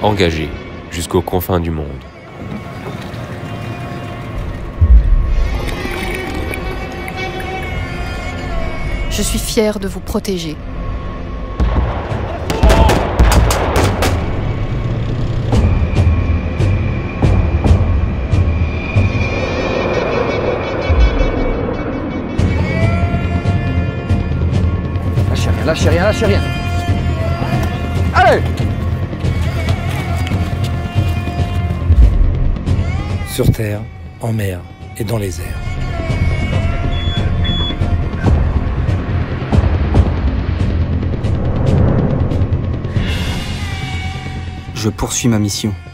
engagé jusqu'aux confins du monde. Je suis fière de vous protéger. Lâchez rien, lâchez rien. Allez! Sur terre, en mer et dans les airs. Je poursuis ma mission.